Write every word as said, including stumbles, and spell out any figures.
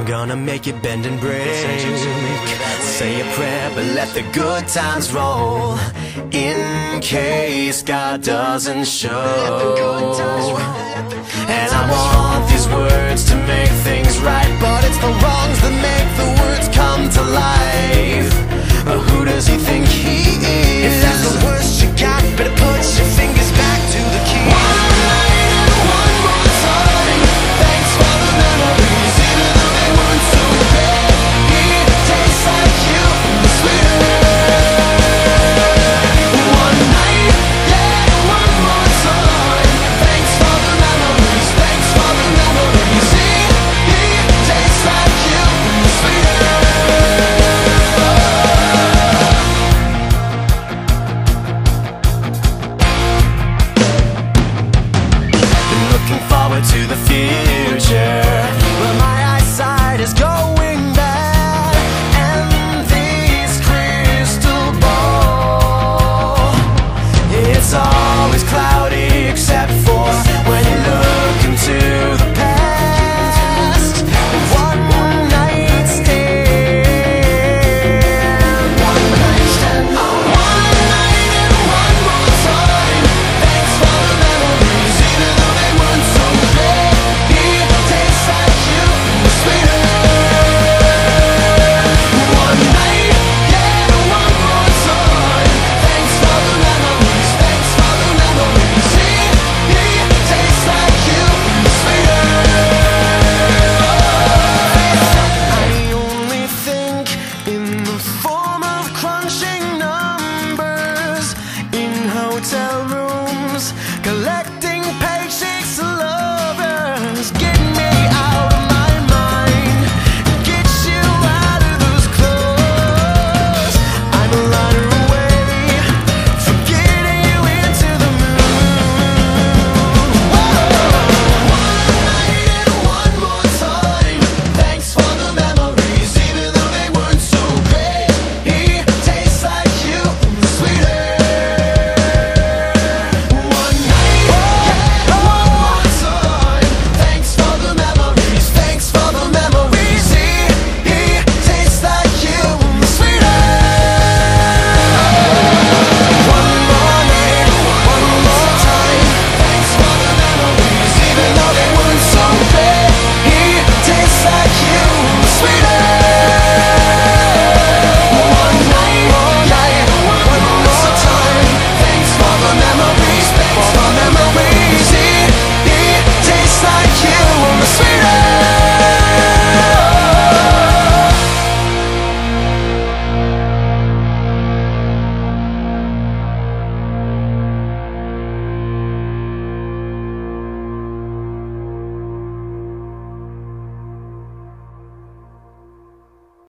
I'm gonna make you bend and break. Say a prayer, but let the good times roll, in case God doesn't show. And I want these words to make things right, but it's the wrongs that make the words come to life. But who does he think he is? If that's the worst you got, better put your fingers back to the key. One night and one more time, thanks for the memories, even though they weren't so bad. It tastes like you from the sweet. One night, yeah, one more time, thanks for the memories, thanks for the memories. It tastes like you from the sweet. Looking forward to the future.